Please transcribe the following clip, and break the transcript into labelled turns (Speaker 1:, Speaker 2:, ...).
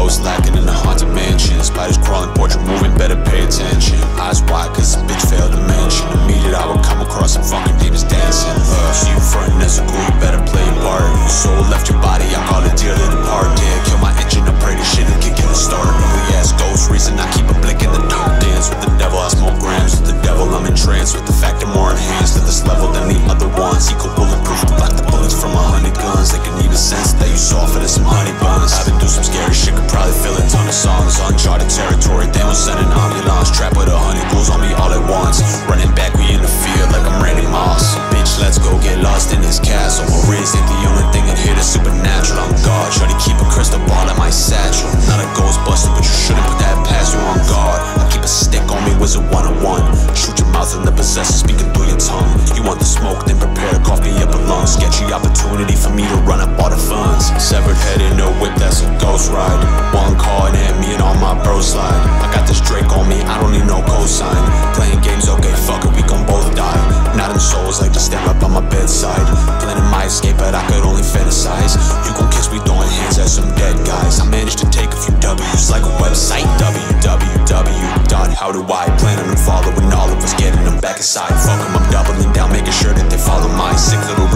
Speaker 1: ghost lacking in the haunted mansion. Spiders crawling, portrait moving, better pay attention. Eyes wide cause this bitch failed to mention. Immediate I would come across some fucking demons dancing. See you frontin' as a ghoul, you better play your part. Your soul left your body, I call it dearly depart. Yeah, kill my engine, I pray this shit will kick in the start. Ugly ass ghost, reason I keep a blick in the dark. Dance with the devil, I smoke grams with the devil. I'm entranced with the fact I'm more enhanced to this level than the other ones. Equal bulletproof, block the bullets from 100 guns. They can even sense that you soft for some honey buns. I've been through some scary shit, could probably feel a ton of songs. Uncharted territory, they will send an ambulance. Trap with 100 ghouls on me all at once. Running back, we in the field like I'm Randy Moss. Bitch, let's go get lost in this castle. Maurice ain't the only thing in here that's supernatural. I'm God, try to keep a crystal ball in my satchel. Not a ghostbuster, but you shouldn't put that past you on guard. I keep a stick on me, wizard 101. Shoot your mouth and the possessor speaking through your tongue. You want the smoke, then prepare to cough me up a lung. Sketchy opportunity for me to run up all the funds. Severed head in no whip, that's a ghost ride. One call and had me and all my bros slide. I got this Drake on me, I don't need no cosign. Playing games, okay, fuck it, we gon' both die. Not in souls, like to stand up on my bedside. Planning my escape, but I could only fantasize. You gon' kiss me throwing hands at some dead guys. I managed to take a few W's like a website. www.howdoi. Planning on following all of us, getting them back inside. Fuck 'em, I'm doubling down, making sure that they follow my sick little